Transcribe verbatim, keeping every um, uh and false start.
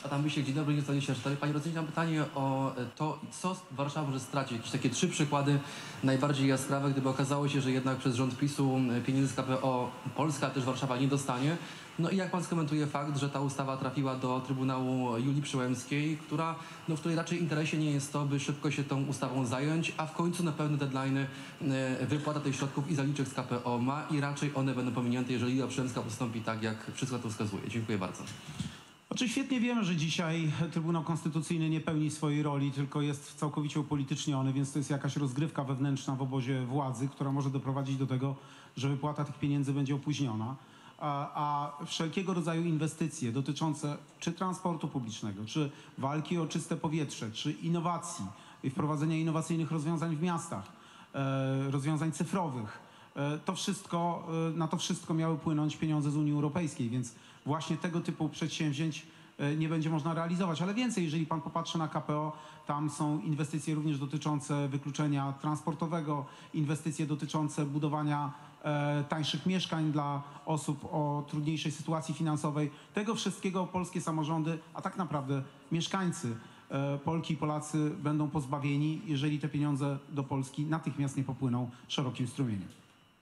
Adam Wysiek, dzień dobry, nie cztery. Panie Prezydencie, mam pytanie o to, co Warszawa może stracić. Jakieś takie trzy przykłady najbardziej jaskrawe, gdyby okazało się, że jednak przez rząd PiSu pieniędzy z K P O Polska, a też Warszawa nie dostanie. No i jak pan skomentuje fakt, że ta ustawa trafiła do Trybunału Julii Przyłębskiej, która, no, w której raczej interesie nie jest to, by szybko się tą ustawą zająć, a w końcu na pewne deadline'y wypłata tych środków i zaliczek z K P O ma i raczej one będą pominięte, jeżeli Julia Przyłębska postąpi tak, jak wszystko to wskazuje. Dziękuję bardzo. Znaczy świetnie wiemy, że dzisiaj Trybunał Konstytucyjny nie pełni swojej roli, tylko jest całkowicie upolityczniony, więc to jest jakaś rozgrywka wewnętrzna w obozie władzy, która może doprowadzić do tego, że wypłata tych pieniędzy będzie opóźniona. A, a wszelkiego rodzaju inwestycje dotyczące czy transportu publicznego, czy walki o czyste powietrze, czy innowacji i wprowadzenia innowacyjnych rozwiązań w miastach, e, rozwiązań cyfrowych, To wszystko, na to wszystko miały płynąć pieniądze z Unii Europejskiej, więc właśnie tego typu przedsięwzięć nie będzie można realizować. Ale więcej, jeżeli pan popatrzy na K P O, tam są inwestycje również dotyczące wykluczenia transportowego, inwestycje dotyczące budowania e, tańszych mieszkań dla osób o trudniejszej sytuacji finansowej. Tego wszystkiego polskie samorządy, a tak naprawdę mieszkańcy, e, Polki i Polacy będą pozbawieni, jeżeli te pieniądze do Polski natychmiast nie popłyną szerokim strumieniem.